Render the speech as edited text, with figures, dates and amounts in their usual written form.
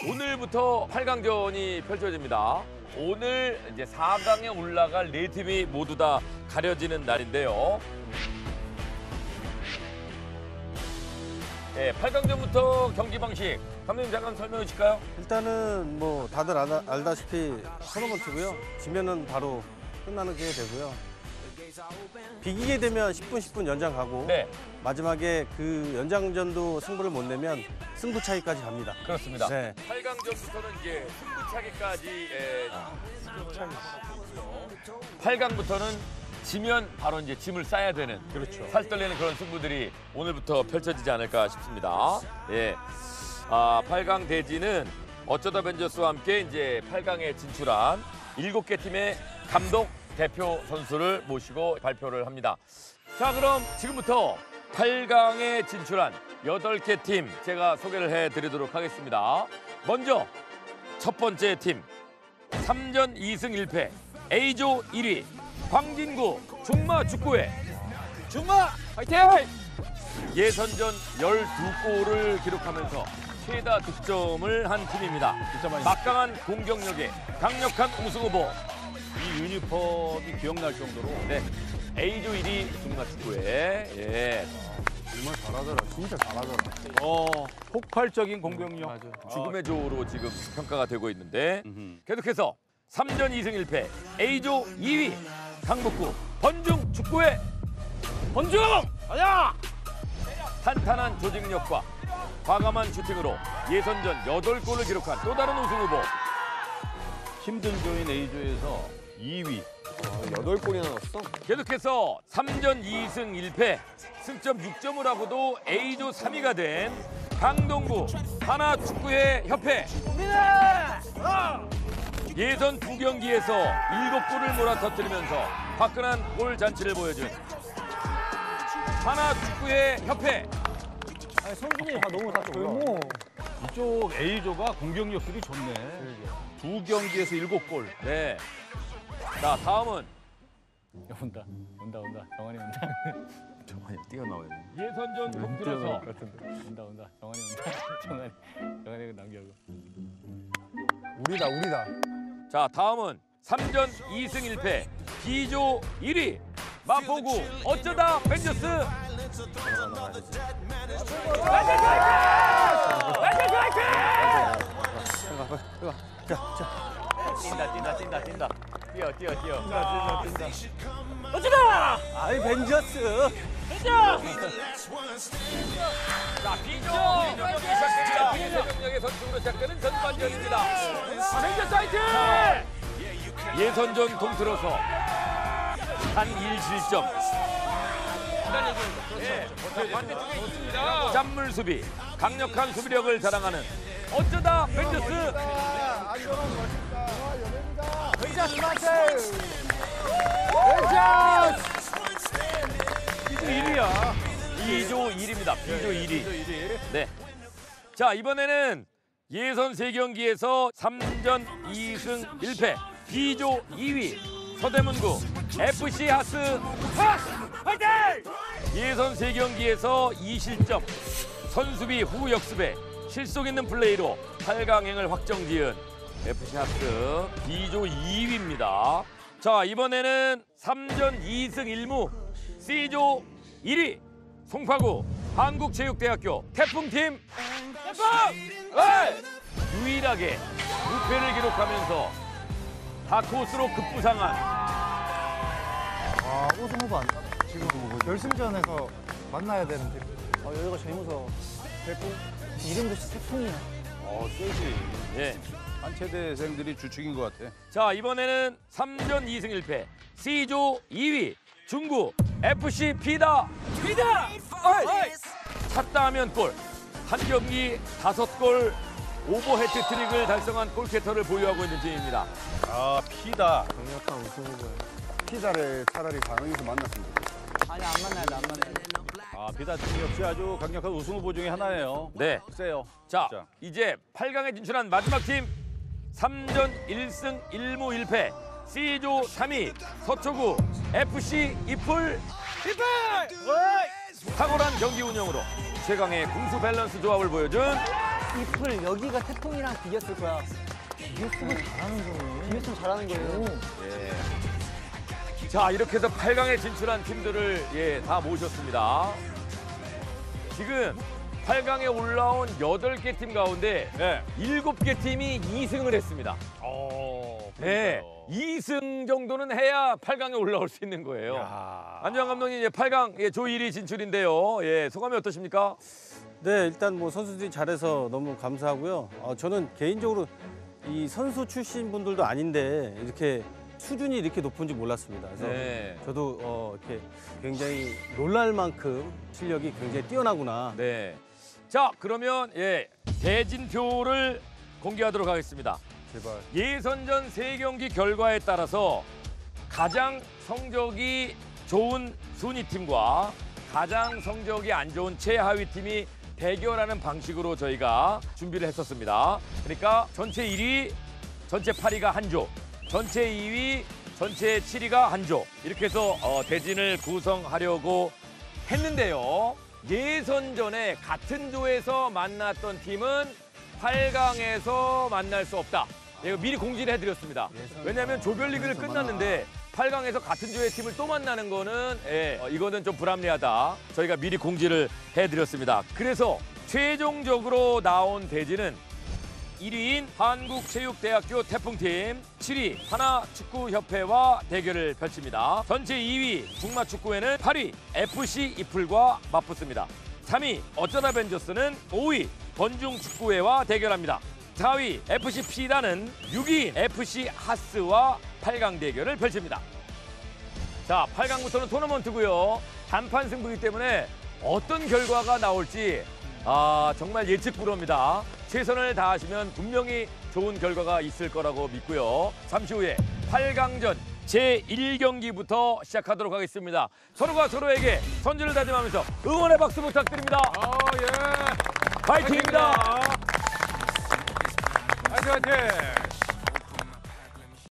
오늘부터 8강전이 펼쳐집니다. 오늘 이제 4강에 올라갈 4팀이 모두 다 가려지는 날인데요. 네, 8강전부터 경기 방식 감독님 잠깐 설명해 주실까요? 일단은 뭐 다들 알다시피 토너먼트고요. 지면은 바로 끝나는 게 되고요. 비기게 되면 10분 연장 가고 네, 마지막에 그 연장전도 승부를 못 내면 승부 차이까지 갑니다. 그렇습니다. 네. 8강전부터는 이제 승부차기까지 8강부터는 지면 바로 이제 짐을 싸야 되는 그렇죠. 살떨리는 그런 승부들이 오늘부터 펼쳐지지 않을까 싶습니다. 예. 8강 대진은 어쩌다 벤져스와 함께 이제 8강에 진출한 7개 팀의 감독 대표 선수를 모시고 발표를 합니다. 자, 그럼 지금부터 8강에 진출한 8개 팀 제가 소개를 해드리도록 하겠습니다. 먼저 첫 번째 팀 3전 2승 1패 A조 1위 광진구 중마 축구회 중마 화이팅! 예선전 12골을 기록하면서 최다 득점을 한 팀입니다. 막강한 공격력에 강력한 우승 후보. 이 유니폼이 기억날 정도로 네, A조 1위 중마 축구회. 예. 정말 잘하더라. 진짜 잘하더라. 폭발적인 공격력. 맞아. 죽음의 조로 지금 평가가 되고 있는데 계속해서 3전 2승 1패 A조 2위 강북구 번중 축구회 번중! 가자! 탄탄한 조직력과 과감한 슈팅으로 예선전 8골을 기록한 또 다른 우승 후보. 힘든 조인 A조에서 2위. 8골이나 넣었어? 계속해서 3전 2승 1패 승점 6점을 하고도 A조 3위가 된 강동구 하나축구회 협회. 예선 2경기에서 7골을 몰아터뜨리면서 화끈한 골 잔치를 보여준 하나축구회 협회. 성준이 다 너무 다 젊어. 이쪽 A조가 공격력들이 좋네. 2경기에서 7골. 네. 자, 다음은 온다. 정환이 온다. 정말 뛰어나와야 돼. 예선전 동틀어서 온다. 정환이 온다. 정환이 남겨고. 우리다. 자, 다음은 3전 2승 1패 B조 1위 마포구 어쩌다 벤져스. 뛴다. 뛰어. 어쩌다! 아이 벤져스. 자, B조 경기 시작됩니다. B조경력의 선수로 시작되는 전반전입니다. 벤져스 화이팅! 예선전 동틀어서 한 1실점. 반대쪽에 있습니다. 짠물 수비, 강력한 수비력을 자랑하는 어쩌다 벤져스. B조 1위야. B조 1위입니다. B조 1위. 네. 자, 이번에는 예선 3경기에서 3전 2승 1패 B조 2위 서대문구 FC 하스 화이팅! 예선 3경기에서 2실점 선수비 후 역습에 실속 있는 플레이로 8강행을 확정지은 FC 하스 B조 2위입니다. 자, 이번에는 3전 2승 1무 C조 1위 송파구 한국체육대학교 태풍팀 유일하게 무패를 기록하면서 다크호스로 급부상한 우승 후보 안 나. 지금 결승전에서 만나야 되는데. 여기가 제일 무서워. 태풍? 이름도 태풍이야. 세지. 예. 한체대생들이 주축인 것 같아. 자, 이번에는 3전 2승 1패 C조 2위 중구 FC 피다. 찼다 하면 골. 한 경기 5골 오버 해트트릭을 달성한 골캐터를 보유하고 있는 팀입니다. 피다. 강력한 우승 후보야. 피자를 차라리 강릉에서 만났으면 좋겠어. 아니 안 만나야 돼. 피다 팀 역시 아주 강력한 우승 후보 중에 하나예요. 네. 세요. 자, 진짜. 이제 8강에 진출한 마지막 팀 3전 1승 1무 1패 C조 3위 서초구 FC 이풀. 탁월한 경기 운영으로 최강의 공수 밸런스 조합을 보여준 잎을 여기가 태풍이랑 비겼을 거야. 비겼으면 잘하는 거예요. 비겼으면 잘하는 거예요. 예. 자, 이렇게 해서 8강에 진출한 팀들을 다 모셨습니다. 지금 8강에 올라온 8개 팀 가운데 네. 7개 팀이 2승을 했습니다. 네, 2승 정도는 해야 8강에 올라올 수 있는 거예요. 안주환 감독님, 이제 8강 조 1위 진출인데요. 예, 소감이 어떠십니까? 네, 일단 뭐 선수들이 잘해서 너무 감사하고요. 저는 개인적으로 이 선수 출신 분들도 아닌데 이렇게 수준이 이렇게 높은지 몰랐습니다. 그래서 네. 저도 이렇게 굉장히 놀랄 만큼 실력이 굉장히 뛰어나구나. 네. 자, 그러면 대진표를 공개하도록 하겠습니다. 제발. 예선전 3경기 결과에 따라서 가장 성적이 좋은 순위팀과 가장 성적이 안 좋은 최하위 팀이 대결하는 방식으로 저희가 준비를 했었습니다. 그러니까 전체 1위, 전체 8위가 한 조, 전체 2위, 전체 7위가 한 조. 이렇게 해서 대진을 구성하려고 했는데요. 예선전에 같은 조에서 만났던 팀은 8강에서 만날 수 없다. 이거 미리 공지를 해드렸습니다. 왜냐하면 조별리그를 끝났는데 8강에서 같은 조의 팀을 또 만나는 거는 이거는 좀 불합리하다. 저희가 미리 공지를 해드렸습니다. 그래서 최종적으로 나온 대진은 1위인 한국체육대학교 태풍팀, 7위 하나축구협회와 대결을 펼칩니다. 전체 2위 중마축구회는 8위 FC 이플과 맞붙습니다. 3위 어쩌다 벤져스는 5위 번중축구회와 대결합니다. 4위 FC 피다는 6위 FC 하스와 8강 대결을 펼칩니다. 자, 8강부터는 토너먼트고요. 단판 승부이기 때문에 어떤 결과가 나올지 정말 예측 불허입니다. 최선을 다하시면 분명히 좋은 결과가 있을 거라고 믿고요. 잠시 후에 8강전 제1경기부터 시작하도록 하겠습니다. 서로가 서로에게 선전을 다짐하면서 응원의 박수 부탁드립니다. 예. 파이팅입니다. 화이팅, 화이팅.